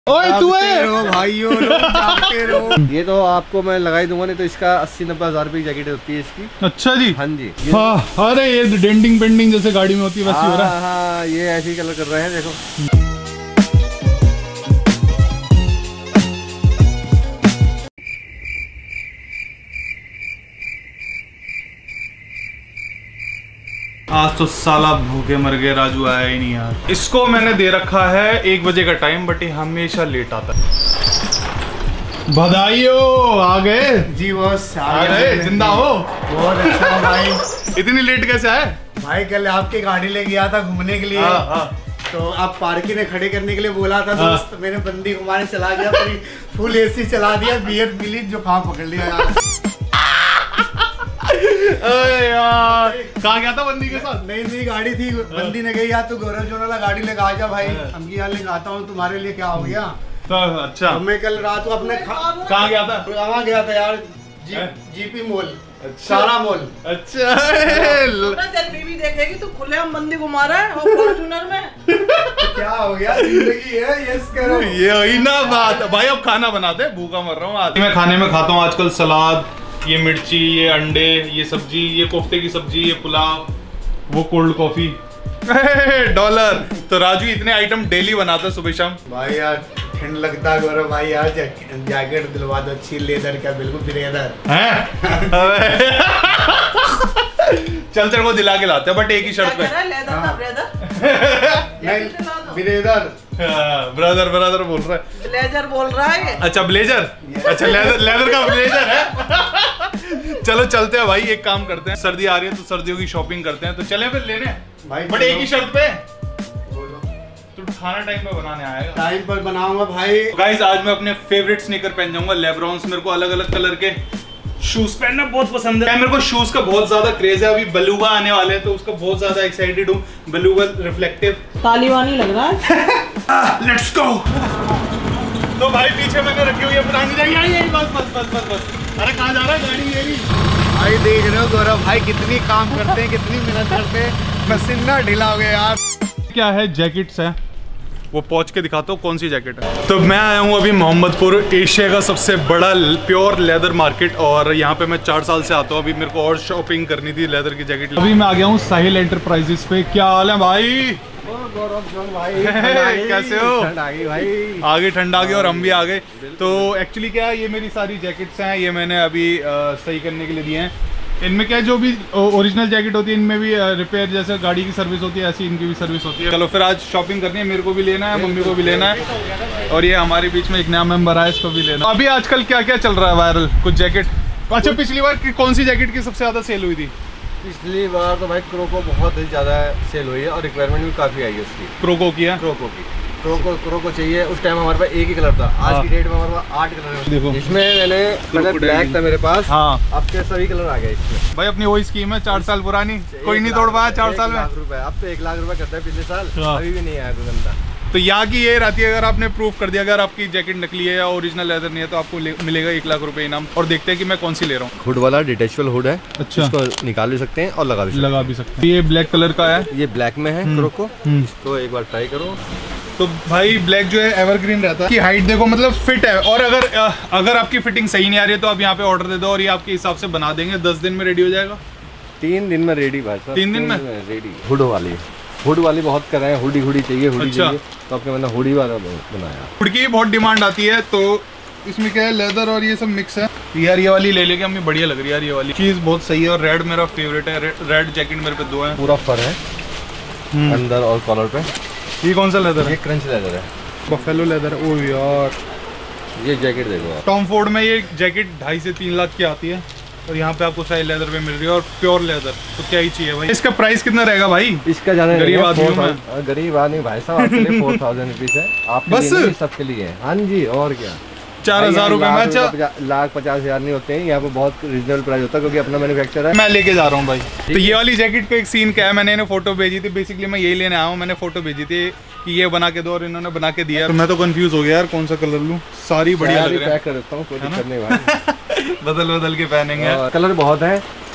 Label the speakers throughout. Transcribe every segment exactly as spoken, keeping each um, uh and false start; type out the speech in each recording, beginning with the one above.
Speaker 1: ओए तू है
Speaker 2: भाइयों रहो। ये तो आपको मैं लगा ही दूंगा, नहीं तो इसका अस्सी नब्बे हजार रुपए की जैकेट होती है इसकी।
Speaker 1: अच्छा जी।
Speaker 2: हाँ जी।
Speaker 1: हाँ, अरे ये डेंटिंग पेंटिंग जैसे गाड़ी में होती है वैसी हो रहा है।
Speaker 2: हाँ, ये ऐसे ही कलर कर रहे हैं, देखो।
Speaker 1: आज तो साला भूखे मर गए, राजू आया ही नहीं यार। इसको मैंने दे रखा है एक बजे का टाइम, बट ये हमेशा लेट आता है। बधाई हो, आ गए
Speaker 2: जी बॉस,
Speaker 1: आ गए, जिंदा हो।
Speaker 2: बहुत अच्छा भाई।
Speaker 1: इतनी लेट कैसे आए
Speaker 2: भाई? कल आपकी गाड़ी ले गया था घूमने के लिए।
Speaker 1: हाँ, हाँ।
Speaker 2: तो आप पार्किंग में खड़े करने के लिए बोला था, दोस्त। हाँ। मैंने बंदी घुमाने चला गया, पूरी फुल एसी चला दिया, बियर मिली, जो खा पकड़ लिया यार।
Speaker 1: अरे यार, कहाँ गया था बंदी के साथ?
Speaker 2: नई नई गाड़ी थी, बंदी ने कही यार तू गौरव जोन वाला गाड़ी लेकर आ जा भाई। हम की यार लेकर आता हूँ, तुम्हारे लिए क्या हो गया?
Speaker 1: तो अच्छा,
Speaker 2: तो मैं कल रात को अपने
Speaker 1: कहाँ गया था?
Speaker 2: वहाँ गया था यार, जी, जीपी मॉल। अच्छा। सारा मॉल।
Speaker 1: अच्छा।
Speaker 3: बीवी देखेगी तो खुले हम बंदी घुमा रहा है और फॉर्च्यूनर में।
Speaker 2: तो क्या हो गया? जिंदगी है, यस करो।
Speaker 1: ये वही ना बात भाई। अब खाना बनाते, भूखा मर रहा हूँ आज। मैं खाने में खाता हूँ आजकल सलाद, ये मिर्ची, ये अंडे, ये सब्जी, ये कोफ्ते की सब्जी, ये पुलाव, वो कोल्ड कॉफी। डॉलर। तो राजू इतने आइटम डेली बनाता है सुबह शाम।
Speaker 2: भाई यार ठंड लगता है गौरव भाई, यार जैकेट दिलवा दो अच्छी, लेदर का, बिल्कुल ब्रेदर है।
Speaker 1: चल तेरे को दिला के लाते हैं, बट एक ही शर्त पे।
Speaker 2: ब्रेदर
Speaker 1: ब्रदर ब्रदर बोल रहा है,
Speaker 3: ब्लेजर बोल रहा है।
Speaker 1: अच्छा ब्लेजर, अच्छा लेदर, लेदर का ब्लेजर है। चलो चलते हैं भाई, एक काम करते हैं, सर्दी आ रही है तो सर्दियों की शॉपिंग करते हैं, तो चले फिर लेने भाई। बट एक ही शर्त पे, तू खाना टाइम पे बनाने आएगा।
Speaker 2: टाइम पर बनाऊंगा भाई।
Speaker 1: गाइस आज मैं अपने फेवरेट स्नीकर पहन जाऊंगा, लेब्रॉन्स। मेरे को अलग अलग कलर के शूज पहनना बहुत पसंद है। मेरे को शूज का बहुत ज्यादा क्रेज है। अभी बेलुगा आने वाले हैं तो उसका बहुत ज्यादा एक्साइटेड हूँ। बेलुगा रिफ्लेक्टिव
Speaker 3: तालिबानी लग रहा है।
Speaker 1: Let's go. तो भाई पीछे मैंने रखी हुई है पुरानी जगह। बस बस बस बस बस। अरे कहाँ जा रहा है गाड़ी मेरी?
Speaker 2: भाई देख रहे हो गौरव भाई कितनी काम करते हैं, कितनी मेहनत करते हैं, पसीना ढीला हो गया यार।
Speaker 1: क्या है, जैकेट्स है, वो पहुंच के दिखाता हूँ कौन सी जैकेट है। तो मैं आया हूँ अभी मोहम्मदपुर, एशिया का सबसे बड़ा प्योर लेदर मार्केट, और यहाँ पे मैं चार साल से आता हूँ। अभी मेरे को और शॉपिंग करनी थी लेदर की जैकेट। अभी मैं आ गया हूँ साहिल एंटरप्राइजेस पे। क्या हाल है भाई?
Speaker 2: भाई
Speaker 1: कैसे हो?
Speaker 2: ठंड आ गई भाई,
Speaker 1: आगे ठंड आ गई और हम भी आ गए। तो एक्चुअली क्या है, ये मेरी सारी जैकेट्स हैं, ये मैंने अभी आ, सही करने के लिए दिए हैं। इनमें क्या है, जो भी ओरिजिनल जैकेट होती है इनमें भी रिपेयर, जैसे गाड़ी की सर्विस होती है ऐसी इनकी भी सर्विस होती है। चलो फिर आज शॉपिंग करनी है, मेरे को भी लेना है, मम्मी को भी लेना है, और ये हमारे बीच में एक नया मेंबर आया, इसको भी लेना है। अभी आजकल क्या क्या चल रहा है वायरल, कुछ जैकेट। अच्छा, पिछली बार कौन सी जैकेट की सबसे ज्यादा सेल हुई थी?
Speaker 2: पिछली बार तो भाई क्रोको बहुत ही ज्यादा सेल हुई है और रिक्वायरमेंट भी काफी आई है उसकी।
Speaker 1: क्रोको की है?
Speaker 2: क्रोको की क्रोको क्रोको चाहिए। उस टाइम हमारे पास एक ही कलर था, आज की डेट में हमारे पास आठ कलर है।
Speaker 1: देखो
Speaker 2: इसमें मैंने मतलब ब्लैक था मेरे पास।
Speaker 1: हाँ,
Speaker 2: अब के सभी कलर आ गए इसमें।
Speaker 1: भाई अपनी वही स्कीम है, चार साल पुरानी, कोई नहीं तोड़ पाया चार साल में।
Speaker 2: अब तो एक लाख रुपए करता है, पिछले साल अभी भी नहीं आया कोई बंदा।
Speaker 1: तो यहाँ की ये रहती है, अगर आपने प्रूफ कर दिया अगर आपकी जैकेट नकली है या ओरिजिनल लेदर नहीं है तो आपको मिलेगा एक लाख रुपए इनाम। और देखते हैं कि मैं कौन सी ले रहा हूँ।
Speaker 2: हुड वाला डिटेचेबल हुड है।
Speaker 1: अच्छा,
Speaker 2: इसको निकाल भी सकते हैं और लगा भी
Speaker 1: लगा भी सकते हैं। ये ब्लैक कलर का है,
Speaker 2: ये ब्लैक में है क्रोको। इसको एक बार ट्राई करो।
Speaker 1: तो भाई ब्लैक जो है एवरग्रीन रहता है कि हाइट देखो, मतलब फिट है। और अगर अगर आपकी फिटिंग सही नहीं आ रही है तो आप यहाँ पे ऑर्डर दे दो और ये आपके हिसाब से बना देंगे। दस दिन में रेडी हो जाएगा।
Speaker 2: तीन दिन में रेडी भाई साहब,
Speaker 1: तीन दिन में
Speaker 2: रेडी। हुड वाली हुड वाली बहुत कर रहे हैं, हुडी हुडी चाहिए, हुडी
Speaker 1: अच्छा।
Speaker 2: चाहिए, तो आपने मैंने हुडी वाला बनाया।
Speaker 1: हुड की बहुत डिमांड आती है, तो इसमें क्या है, लेदर और ये सब मिक्स है। यार ये वाली ले लेके हमें बढ़िया लग रही है यार, ये वाली चीज़ बहुत सही है। और रेड मेरा फेवरेट है, रेड जैकेट मेरे पे दो है।
Speaker 2: पूरा फर है अंदर और कॉलर पे।
Speaker 1: ये कौन सा लेदर है?
Speaker 2: ये क्रंच लेदर है,
Speaker 1: बफेलो लेदर। ओ यार,
Speaker 2: ये जैकेट देखो आप।
Speaker 1: टॉम फोर्ड में ये जैकेट ढाई से तीन लाख की आती है और यहाँ पे आपको साइड लेदर पे मिल रही है और प्योर लेदर। तो क्या ही चाहिए भाई। इसका प्राइस कितना रहेगा भाई?
Speaker 2: इसका जाने
Speaker 1: गरीब आदमी,
Speaker 2: गरीब आदमी भाई साहब, आपके लिए फोर थाउजेंड रुपीज है, आप बस सबके लिए। हाँ जी, और क्या,
Speaker 1: चार हजार रुपए में। अच्छा,
Speaker 2: लाख पचास हजार नहीं होते हैं यहाँ पे, बहुत रीजनेबल प्राइस होता है क्योंकि अपना मैन्युफैक्चर है।
Speaker 1: मैं लेके जा रहा हूँ भाई। तो ये वाली जैकेट का एक सीन क्या है, मैंने इन्हें फोटो भेजी थी, बेसिकली मैं यही लेने आया हूँ। मैंने फोटो भेजी थी कि ये बना के दो और इन्होंने बना के दिया। तो मैं तो कंफ्यूज हो गया यार कौन सा कलर लूँ, सारी बढ़िया लग रही है।
Speaker 2: पैक कर देता हूँ, कोई दिक्कत नहीं भाई।
Speaker 1: बदल बदल के पहनेंगे।
Speaker 2: कलर बहुत है,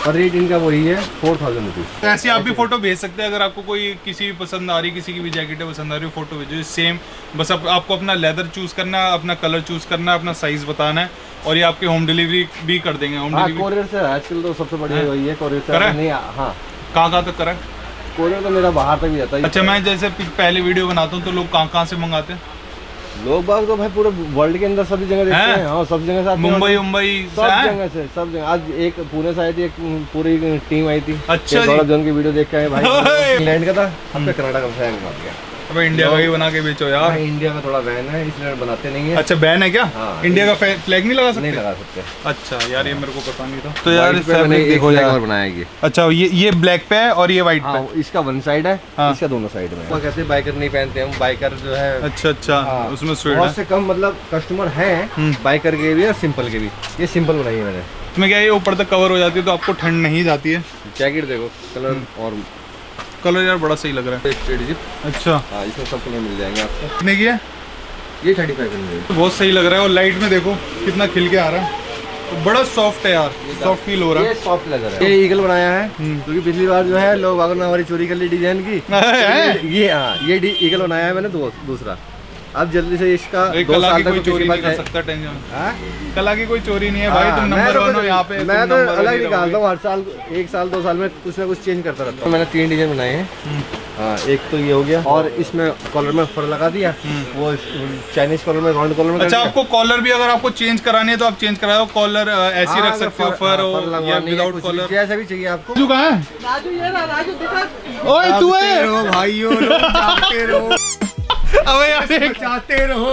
Speaker 4: और रेट इनका वही है फोर थाउजेंड रुपीज़।
Speaker 1: तो ऐसे आप भी फोटो भेज सकते हैं, अगर आपको कोई किसी पसंद आ रही, किसी की भी जैकेट है पसंद आ रही है, फोटो भेजो सेम। बस आप, आपको अपना लेदर चूज़ करना है, अपना कलर चूज़ करना है, अपना साइज़ बताना है, और ये आपके होम डिलीवरी भी कर देंगे। होम डिलीवरी
Speaker 4: कोरियर से आजकल तो सबसे बढ़िया वही है, कोरियर से
Speaker 1: करा?
Speaker 4: नहीं। हाँ,
Speaker 1: कहाँ कहाँ तक करा?
Speaker 4: कोरियर तो मेरा बाहर तक भी जाता है।
Speaker 1: अच्छा, मैं जैसे पहले वीडियो बनाता हूँ तो लोग कहाँ कहाँ से मंगाते हैं?
Speaker 4: लोग बाग तो भाई पूरे वर्ल्ड के अंदर सभी जगह देखते हैं। हाँ, सब जगह से,
Speaker 1: मुंबई मुंबई
Speaker 4: सब जगह से, सब जगह। आज एक पुणे से आई थी, एक पूरी टीम आई थी।
Speaker 1: अच्छा जी,
Speaker 4: गौरव जॉन की वीडियो देख के आए भाई। इंग्लैंड का था, अब तक कनाडा का फैन बन गया।
Speaker 1: अब इंडिया का ही बना के बेचो यार।
Speaker 4: इंडिया का थोड़ा बैन है, इसलिए बनाते नहीं है।
Speaker 1: अच्छा, बैन है क्या?
Speaker 4: हाँ,
Speaker 1: इंडिया का फ्लैग नहीं लगा सकते?
Speaker 4: नहीं लगा सकते।
Speaker 1: अच्छा यार, ये मेरे को पता नहीं था। तो यार
Speaker 4: देखो यार बनाया ये।
Speaker 1: अच्छा, ये ये ब्लैक पे है और ये व्हाइट पे।
Speaker 4: हाँ, इसका वन साइड है,
Speaker 1: हाँ,
Speaker 4: इसका दोनों साइड में। वो कहते हैं बाइकर नहीं पहनते हम, बाइकर जो है।
Speaker 1: अच्छा अच्छा,
Speaker 4: हाँ,
Speaker 1: उसमें स्वेट
Speaker 4: बहुत से कम मतलब कस्टमर हैं बाइकर के भी और सिंपल के भी। ये सिंपल बनाई है मैंने।
Speaker 1: इसमें क्या है, ये ऊपर तक कवर हो जाती है तो आपको ठंड नहीं जाती है।
Speaker 4: जैकेट देखो, कलर और
Speaker 1: कलर यार बड़ा सही लग रहा है।
Speaker 4: Straight zip.
Speaker 1: अच्छा,
Speaker 4: हाँ, इसमें सब कलर मिल जाएंगे आपको।
Speaker 1: कितने की है
Speaker 4: ये? Thirty five hundred.
Speaker 1: बहुत सही लग रहा है, और लाइट में देखो कितना खिल के आ रहा है, तो बड़ा सॉफ्ट है यार, सॉफ्ट फील हो रहा है।
Speaker 4: ये सॉफ्ट लेदर है। ये ईगल बनाया है क्योंकि पिछली बार जो है लोग अगर हमारी चोरी कर ली डिजाइन की। ये हाँ, ये ईगल बनाया है मैंने दो, दूसरा। अब जल्दी से इसका दो
Speaker 1: कला
Speaker 4: साल
Speaker 1: की कोई
Speaker 4: तक
Speaker 1: चोरी नहीं कर सकता, टेंशन। कला की कोई चोरी नहीं है भाई, तुम नंबर वन हो यहाँ पे।
Speaker 4: मैं तो अलग निकालता हूँ हर साल, एक साल दो साल में कुछ ना कुछ चेंज करता रहता हूँ। मैंने तीन डिजाइन बनाए हैं। हाँ, एक तो ये हो गया, और इसमें कॉलर में फर लगा दिया, वो चाइनीज कॉलर में, राउंड कॉलर में।
Speaker 1: अच्छा, आपको कॉलर भी अगर आपको चेंज करानी है तो आप चेंज कराओ, कॉलर ऐसी रख सकते हो, फर हो या विदाउट कॉलर,
Speaker 4: जैसा भी चाहिए आपको।
Speaker 1: राजू कहाँ है?
Speaker 3: राजू ये रहा, राजू दिखा।
Speaker 1: ओए तू है
Speaker 2: भाइयों, जाते रहो।
Speaker 1: अबे यार,
Speaker 2: चाहते रहो।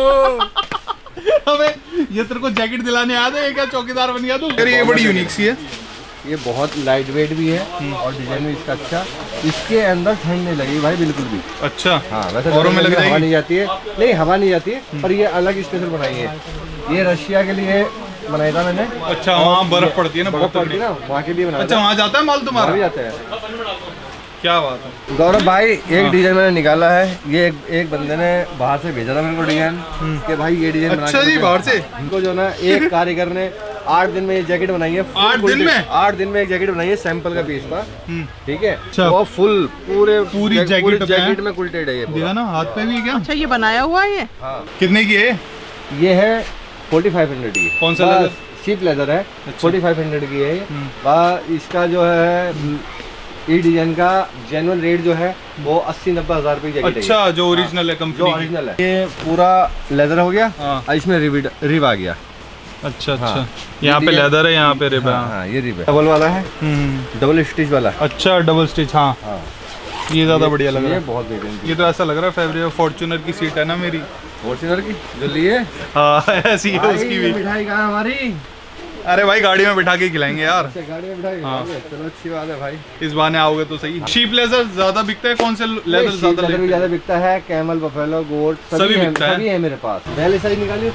Speaker 1: अबे ये तेरे को जैकेट दिलाने याद है क्या? चौकीदार बन गया तू। अरे ये बड़ी यूनिक सी है।
Speaker 4: ये बहुत लाइट वेट भी है और डिजाइन भी इसका अच्छा। इसके अंदर ठंड नहीं लगेगी भाई बिल्कुल भी।
Speaker 1: अच्छा,
Speaker 4: हाँ, वैसे
Speaker 1: औरों में लग
Speaker 4: हवा नहीं जाती है। नहीं, हवा नहीं जाती है, पर ये अलग स्पेशल बनाई है। ये रशिया के लिए बनाया था मैंने।
Speaker 1: अच्छा, वहाँ बर्फ पड़ती है ना,
Speaker 4: बर्फ पड़ती है ना, वहाँ के लिए बनाया।
Speaker 1: अच्छा, वहाँ जाता है माल तुम्हारा?
Speaker 4: भी जाता है।
Speaker 1: क्या बात है
Speaker 4: गौरव भाई, एक डिजाइन मैंने निकाला है। ये एक, एक बंदे ने बाहर से भेजा था मेरे को डिजाइन कि भाई ये डिजाइन बना।
Speaker 1: अच्छा जी, बाहर से?
Speaker 4: इनको जो ना एक कारीगर ने आठ दिन में ये जैकेट बनाई है।
Speaker 1: आठ दिन में?
Speaker 4: आठ दिन में एक जैकेट बनाई है, सैंपल का पीस था। ठीक है,
Speaker 1: अच्छा।
Speaker 4: वो फुल पूरे
Speaker 1: पूरी जैकेट
Speaker 4: जैकेट में कुलटेड है ये पूरा।
Speaker 1: देखा ना, हाथ पे भी क्या?
Speaker 3: अच्छा, ये बनाया हुआ है ये?
Speaker 4: हाँ।
Speaker 1: कितने की है?
Speaker 4: ये है फोर्टी फाइव हंड्रेड की।
Speaker 1: कौन सा लेदर?
Speaker 4: चीप लेदर है। फोर्टी फाइव हंड्रेड की है ये। इसका जो है ई डिजाइन का जेन्युइन रेट जो है वो अस्सी नब्बे हजार रुपए जैकेट है।
Speaker 1: अच्छा, जो ओरिजिनल है, कंपनी
Speaker 4: जो ओरिजिनल है। ये पूरा लेदर हो गया, और इसमें रिब रिब आ गया।
Speaker 1: अच्छा अच्छा, यहाँ पे लेदर है, यहाँ पे रिब है।
Speaker 4: हाँ, ये रिब है, डबल वाला है, डबल स्टिच वाला।
Speaker 1: अच्छा, डबल स्टिच। हाँ, ये ज्यादा बढ़िया लग रहा है,
Speaker 4: बहुत बेहतरीन।
Speaker 1: ये तो ऐसा लग रहा है फैब्रिक फॉर्च्यूनर की सीट है ना मेरी,
Speaker 4: फॉर्च्यूनर की जो लिए।
Speaker 1: हाँ, ऐसी है उसकी भी।
Speaker 4: मिठाई कहाँ हमारी?
Speaker 1: अरे भाई, गाड़ी में बिठा के खिलाएंगे यार।
Speaker 4: अच्छा, गाड़ी में बिठाई। हाँ, चलो अच्छी बात है भाई।
Speaker 1: इस बहाने आओगे तो सही। शीप लेदर ज्यादा बिकता है? कौन से लेदर ज्यादा
Speaker 4: लेदर भी ज्यादा बिकता है? कैमल, बफेलो, गोट
Speaker 1: सभी बिकता है।
Speaker 4: सभी है मेरे पास। पहले साइज निकाली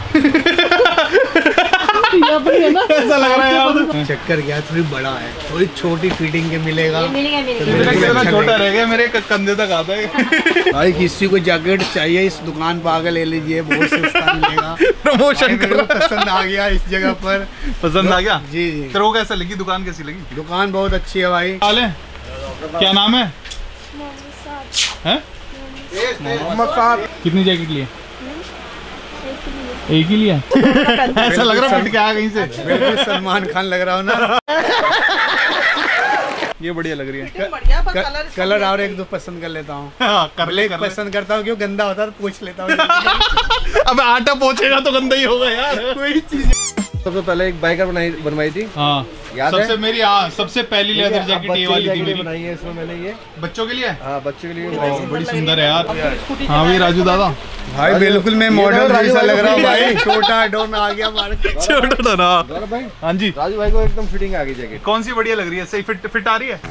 Speaker 1: ऐसा लग रहा है यार।
Speaker 2: चक्कर गया, थोड़ी बड़ा है, थोड़ी छोटी फिटिंग के मिलेगा।
Speaker 1: मेरा छोटा रह गया, मेरे कंधे तक आता है।
Speaker 2: भाई किसी को जैकेट चाहिए इस दुकान पर आकर ले लीजिए, बहुत सस्ता मिलेगा।
Speaker 1: प्रमोशन कर रहा है।
Speaker 2: पसंद आ गया इस जगह पर।
Speaker 1: पसंद आ गया?
Speaker 2: जी जी।
Speaker 1: तेरे को कैसा लगी दुकान? कैसी लगी
Speaker 2: दुकान? बहुत अच्छी है भाई।
Speaker 1: क्या नाम है? हैं? कितनी जैकेट लिए? एक ही लिया? ऐसा लग रहा है फिट के आया कहीं से।
Speaker 2: बिल्कुल सलमान खान लग रहा हो ना।
Speaker 1: ये बढ़िया लग रही है।
Speaker 3: बढ़िया, पर
Speaker 2: क-
Speaker 3: कलर
Speaker 2: कलर और एक दो पसंद कर लेता हूँ।
Speaker 1: हाँ, कर ले, कर ले।
Speaker 2: पसंद करता हूँ, क्यों गंदा होता है तो पूछ लेता हूँ।
Speaker 1: अब आटा पहुंचेगा तो गंदा ही होगा यार, कोई चीज।
Speaker 4: सबसे पहले एक बाइकर बनाई बनवाई थी।
Speaker 1: हाँ,
Speaker 4: याद
Speaker 1: सबसे
Speaker 4: है?
Speaker 1: मेरी हाँ सबसे पहली लेदर जैकेट ये वाली थी मेरी।
Speaker 4: बनाई है इसमें मैंने ये
Speaker 1: बच्चों के लिए।
Speaker 4: हाँ, बच्चों के लिए
Speaker 1: ओ, बड़ी सुंदर है यार। हाँ भाई, राजू दादा।
Speaker 2: भाई बिल्कुल मैं मॉडल जैसा लग रहा हूँ भाई। छोटा डोन आ गया मार्केट।
Speaker 1: छोटा था ना।
Speaker 4: गौरव भाई,
Speaker 1: हाँ जी,
Speaker 4: राजू भाई को एकदम फिटिंग आ गई जैकेट।
Speaker 1: कौन सी बढ़िया लग रही है? सही फिट फिट आ रही है?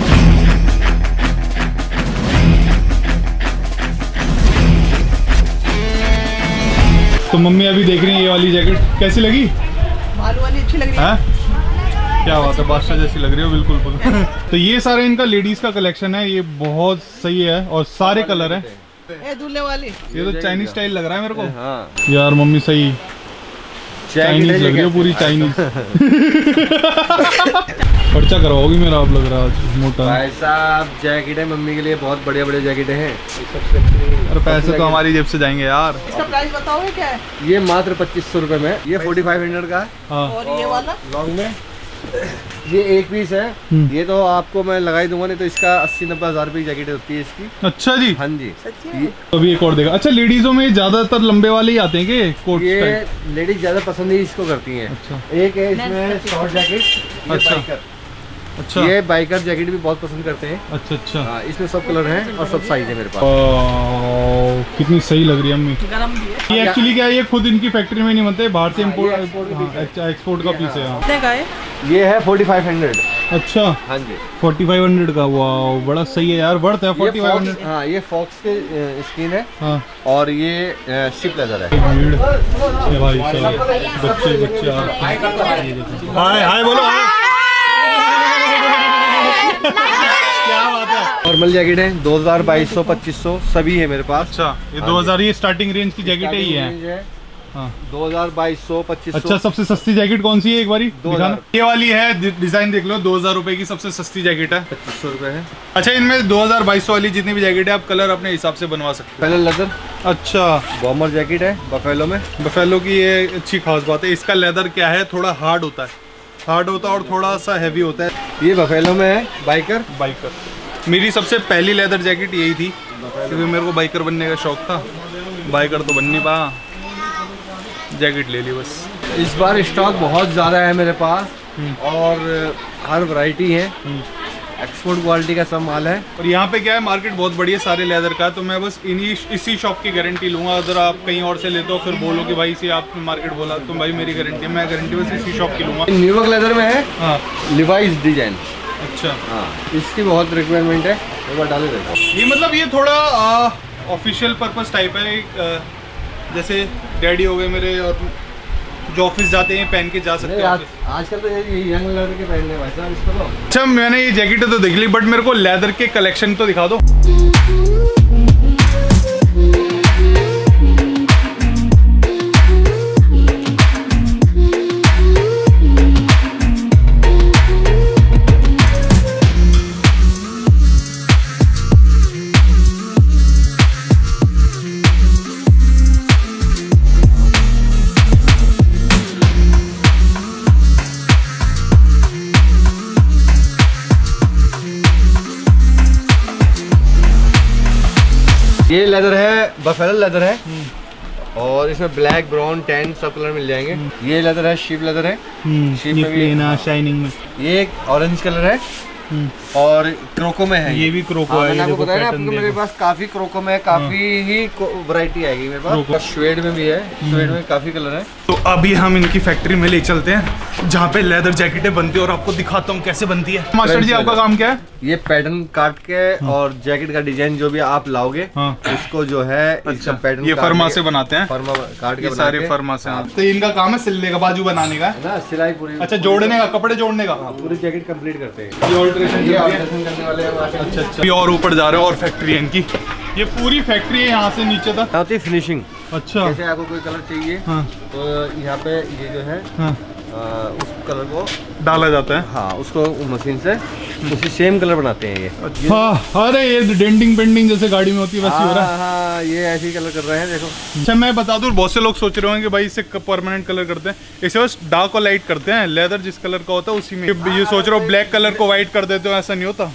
Speaker 1: तो मम्मी अभी देख रही है ये वाली जैकेट, कैसी लगी?
Speaker 3: बालू वाली अच्छी लग रही है।
Speaker 1: हाँ? क्या बात है, बादशाह जैसी लग रही हो बिल्कुल। तो ये सारे इनका लेडीज का कलेक्शन है, ये बहुत सही है और सारे कलर है।
Speaker 3: ए दूल्हे वाली,
Speaker 1: ये तो चाइनीज स्टाइल लग रहा है मेरे को।
Speaker 4: हाँ,
Speaker 1: यार मम्मी सही चाइनीज लग रही हो, पूरी चाइनीज। खर्चा करवाओगी मेरा, आप लग रहा है आज मोटा।
Speaker 4: भाई साहब जैकेट है मम्मी के लिए, बहुत बढ़िया बढ़िया जैकेटें हैं। सबसे अच्छी
Speaker 1: अरे पैसे तो हमारी जेब से जाएंगे यार।
Speaker 3: इसका प्राइस बताओगे क्या है?
Speaker 4: ये मात्र पच्चीस सौ रुपए में, ये फोर्टी फाइव हंड्रेड का है।
Speaker 1: हाँ।
Speaker 3: और ये वाला
Speaker 4: लॉन्ग में ये एक पीस है, ये तो आपको मैं लगा ही दूंगा, नहीं तो इसका अस्सी नब्बे हजार रुपए की जैकेट होती है इसकी।
Speaker 1: अच्छा जी।
Speaker 4: हाँ जी।
Speaker 3: सच्ची में?
Speaker 1: तो अभी एक और देगा। अच्छा लेडीजों में ज्यादातर लंबे वाले ही आते हैं कि कोट
Speaker 4: ये
Speaker 1: टाइप?
Speaker 4: लेडीज ज्यादा पसंद ही इसको करती हैं।
Speaker 1: अच्छा
Speaker 4: एक है इसमें शॉर्ट जैकेट।
Speaker 1: अच्छा।
Speaker 4: बाइकर।
Speaker 1: अच्छा
Speaker 4: ये बाइकर जैकेट भी बहुत पसंद करते हैं।
Speaker 1: अच्छा अच्छा।
Speaker 4: हाँ, इसमें सब कलर हैं और सब साइज है मेरे पास।
Speaker 1: वाह, कितनी सही लग रही है अम्मी।
Speaker 3: गरम भी है।
Speaker 1: ये एक्चुअली क्या है, ये खुद इनकी फैक्ट्री में नहीं बनते, बाहर से इम्पोर्ट एक्सपोर्ट का पीस है। हाँ।
Speaker 3: कितने का है?
Speaker 4: ये है फोर्टी फाइव हंड्रेड।
Speaker 1: अच्छा
Speaker 4: हाँ जी।
Speaker 1: फोर्टी फाइव हंड्रेड का। वाह बड़ा सही है यार, वर्थ है फोर्टी फाइव हंड्रेड।
Speaker 4: हाँ, ये फॉक्स के स्किन है।
Speaker 1: हाँ।
Speaker 4: और ये शिप लेदर है।
Speaker 1: भीड़ ये भाई साहब, बच्चे बच्चे हाय हाय बोलो हाय। क्या बात है।
Speaker 4: नॉर्मल जैकेट है दो हजार बाईस सौ पच्चीस सौ सभी है मेरे पास।
Speaker 1: अच्छा ये दो हजार ये स्टार्टिंग रेंज की जैकेट है ही है। हाँ।
Speaker 4: दो हजार बाईस सौ पच्चीस।
Speaker 1: अच्छा सबसे सस्ती जैकेट कौन सी है एक बारी दिखाना? ये वाली है, डिजाइन देख लो, दो हजार रुपए की सबसे सस्ती जैकेट है,
Speaker 4: पच्चीस सौ रुपए है।
Speaker 1: अच्छा इनमें दो हजार बाईस सौ वाली जितनी भी जैकेट है आप कलर अपने हिसाब से बनवा सकते
Speaker 4: पहले लेदर।
Speaker 1: अच्छा
Speaker 4: बॉमर जैकेट है बफेलो में।
Speaker 1: बफेलो की ये अच्छी खास बात है, इसका लेदर क्या है, थोड़ा हार्ड होता है, हार्ड होता है और थोड़ा सा हैवी होता है।
Speaker 4: ये बफेलो में है बाइकर।
Speaker 1: बाइकर मेरी सबसे पहली लेदर जैकेट यही थी, क्योंकि मेरे को बाइकर बनने का शौक था, बाइकर तो बन नहीं पाया, जैकेट ले ली बस।
Speaker 4: इस बार स्टॉक बहुत ज़्यादा है मेरे पास और हर वैरायटी है, एक्सपोर्ट क्वालिटी का सब माल है।
Speaker 1: और यहाँ पे क्या है, मार्केट बहुत बड़ी है सारे लेदर का, तो मैं बस इन्हीं इसी शॉप की गारंटी लूँगा। अगर आप कहीं और से लेते हो फिर बोलो कि भाई से आपने मार्केट बोला, तो भाई मेरी गारंटी है, मैं गारंटी बस इसी शॉप की लूँगा।
Speaker 4: न्यूयॉर्क लेदर में है।
Speaker 1: हाँ
Speaker 4: लिवाइस डिजाइन।
Speaker 1: अच्छा
Speaker 4: हाँ, इसकी बहुत रिक्वायरमेंट है, एक बार डाले देखो।
Speaker 1: ये मतलब ये थोड़ा ऑफिशियल पर्पस टाइप है, आ, जैसे डैडी हो गए मेरे और जो ऑफिस जाते हैं पहन के जा सकते हैं।
Speaker 4: आज, आजकल तो ये यंग लड़के पहनने भाई साहब इसको तो।
Speaker 1: अच्छा मैंने ये जैकेट तो देख ली, बट मेरे को लेदर के कलेक्शन तो दिखा दो।
Speaker 4: ये लेदर है बफेलो लेदर है और इसमें ब्लैक ब्राउन टैन सब कलर मिल जाएंगे। ये लेदर है शीप लेदर है, शीप में भी
Speaker 1: शाइनिंग में।
Speaker 4: ये एक ऑरेंज कलर है और क्रोको में है।
Speaker 1: ये भी क्रोको
Speaker 4: हाँ,
Speaker 1: है।
Speaker 4: मैंने आपको बताया ना, आपको मेरे पास काफी क्रोको में काफी ही वैरायटी आएगी मेरे पास। श्वेड में भी है, श्वेड में काफी कलर है।
Speaker 1: तो अभी हम इनकी फैक्ट्री में ले चलते हैं जहाँ पे लेदर जैकेटें बनती है और आपको दिखाता हूँ कैसे बनती है। मास्टर जी आपका काम क्या है?
Speaker 4: ये पैटर्न काट के और जैकेट का डिजाइन जो भी आप लाओगे
Speaker 1: हाँ।
Speaker 4: उसको जो है इसका पैटर्न
Speaker 1: ये फरमा से बनाते हैं,
Speaker 4: फरमा काट के
Speaker 1: ये सारे फरमा से। हाँ। तो इनका काम है सिलने का, बाजू बनाने का
Speaker 4: ना, सिलाई पूरी।
Speaker 1: अच्छा जोड़ने का, कपड़े जोड़ने का।
Speaker 4: पूरी जैकेट कंप्लीट करते हैं।
Speaker 1: ये ऑल्ट्रेशन
Speaker 4: ये ऑल्ट्रेशन करने वाले हैं।
Speaker 1: अच्छा अच्छा। ये और ऊपर जा रहे हो और फैक्ट्री है इनकी, ये पूरी फैक्ट्री है यहाँ से नीचे तक।
Speaker 4: होती है फिनिशिंग।
Speaker 1: अच्छा
Speaker 4: जैसे आपको कोई कलर चाहिए
Speaker 1: हाँ
Speaker 4: तो यहाँ पे ये जो है
Speaker 1: हाँ
Speaker 4: आ, उस कलर को
Speaker 1: डाला जाता है।
Speaker 4: हाँ, उसको मशीन से उसी सेम कलर बनाते हैं ये।
Speaker 1: हाँ अरे ये डेंटिंग पेंटिंग जैसे गाड़ी में होती है वैसी हो रहा है।
Speaker 4: हाँ, ये ऐसे ही कलर कर रहे हैं देखो।
Speaker 1: अच्छा मैं बता दूं, बहुत से लोग सोच रहे होंगे भाई इसे परमानेंट कलर करते हैं, इसे बस डार्क और लाइट करते हैं। लेदर जिस कलर का होता है उसी में। ये सोच रहे हो ब्लैक कलर को व्हाइट कर देते हो, ऐसा नहीं होता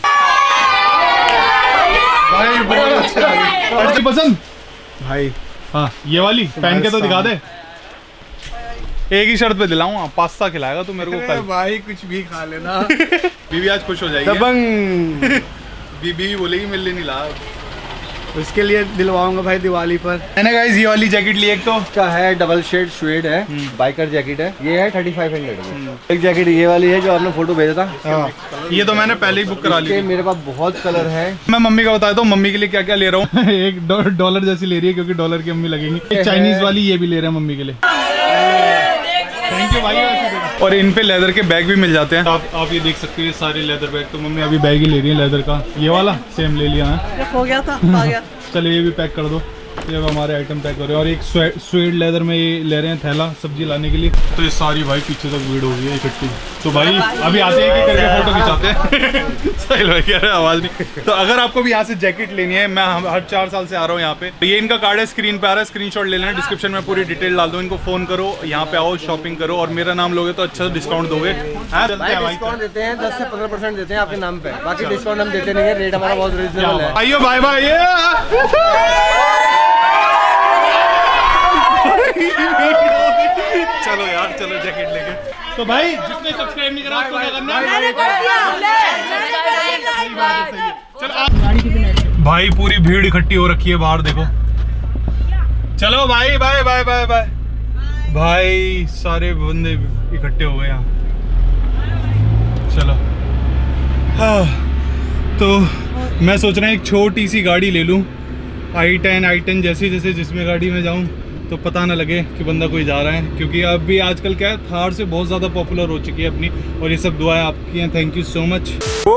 Speaker 1: भाई। बहुत अच्छा लगा पसंद भाई। हाँ ये वाली पहन के तो दिखा दे। एक ही शर्त पे दिलाऊंगा, पास्ता खिलाएगा तू मेरे को कल।
Speaker 2: भाई कुछ भी खा लेना।
Speaker 1: बीवी आज खुश हो जाएगी।
Speaker 2: दबंग।
Speaker 1: बीवी बोलेगी मिलने नहीं ला,
Speaker 2: उसके लिए दिलवाऊंगा भाई दिवाली पर।
Speaker 1: मैंने गाइस ये वाली जैकेट ली एक, तो
Speaker 4: इसका है डबल शेड स्वेड है, बाइकर जैकेट है। ये है थर्टी फाइव हंड्रेड में। एक जैकेट ये वाली है जो आपने फोटो भेजा था,
Speaker 1: ये तो मैंने पहले ही बुक करा ली।
Speaker 4: मेरे पास बहुत कलर है।
Speaker 1: मैं मम्मी का बताया तो मम्मी के लिए क्या क्या ले रहा हूँ। एक डॉलर जैसी ले रही है क्योंकि डॉलर की मम्मी लगेंगी। एक चाइनीज वाली ये भी ले रहे हैं मम्मी के लिए। थैंक यू भाई। और इन पे लेदर के बैग भी मिल जाते हैं। आप आप ये देख सकते हो, ये सारे लेदर बैग। तो मम्मी अभी बैग ही ले रही है लेदर का, ये वाला सेम ले लिया है।
Speaker 3: हो गया था, आ गया।
Speaker 1: चलो ये भी पैक कर दो। ये अब हमारे आइटम पैक हो रहे हैं और एक स्वेड लेदर में ये ले रहे हैं थैला सब्जी लाने के लिए। तो ये सारी भाई पीछे तक भीड़ हो गई है इकट्ठी। तो भाई अभी आते हैं कि करके फोटो खिंचाते हैं। साहिल भाई कह रहे हैं आवाज़ नहीं। तो अगर आपको भी यहाँ से जैकेट लेनी है, मैं हर चार साल से आ रहा हूँ यहाँ पे। तो ये इनका कार्ड है, स्क्रीन पे आ रहा है, स्क्रीनशॉट ले लेना। डिस्क्रिप्शन में पूरी डिटेल डाल दो, इनको फोन करो, यहाँ पे आओ, शॉपिंग करो और मेरा नाम लोगे तो अच्छा डिस्काउंट दोगे।
Speaker 4: डिस्काउंट देते हैं, दस से पंद्रह परसेंट देते हैं आपके नाम पे, बाकी डिस्काउंट हम देते नहीं है, रेट हमारा बहुत रीजनेबल है।
Speaker 1: आइयो बाय बाय। चलो यार चलो जैकेट लेके। तो भाई जिसने सब्सक्राइब नहीं करा उसको क्या करना है? भाई पूरी भीड़ इकट्ठी हो रखी है बाहर, देखो। चलो भाई बाय बाय बाय बाय। भाई सारे बंदे इकट्ठे हो गए यहाँ। चलो हाँ, तो मैं सोच रहा हूँ एक छोटी सी गाड़ी ले लूँ, आई टेन आई टेन जैसी, जैसे जिसमें गाड़ी में जाऊँ तो पता ना लगे कि बंदा कोई जा रहा है। क्योंकि अब भी आजकल क्या है, थार से बहुत ज़्यादा पॉपुलर हो चुकी है अपनी, और ये सब दुआएं आपकी हैं। Thank you so much. ओ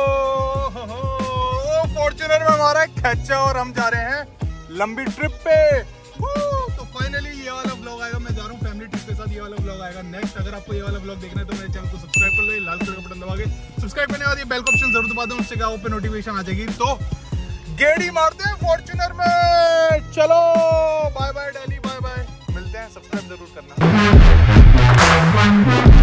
Speaker 1: फॉर्च्यूनर में हमारा खच्चा और हम जा रहे हैं लंबी ट्रिप पे। तो फाइनली ये वाला व्लॉग आएगा, मैं जा रहा हूँ फैमिली ट्रिप के साथ, ये वाला व्लॉग आएगा नेक्स्ट। अगर आपको ये वाला व्लॉग देखना है तो मेरे चैनल को सब्सक्राइब कर लो, लाल कलर का बटन दबा के सब्सक्राइब करने के बाद ये बेल का ऑप्शन जरूर दबा दो, उससे क्या ओपन नोटिफिकेशन आ जाएगी। तो गेड़ी मारते हैं फॉर्च्यूनर में। चलो bye bye daily, bye bye, मिलते हैं, सब्सक्राइब जरूर करना।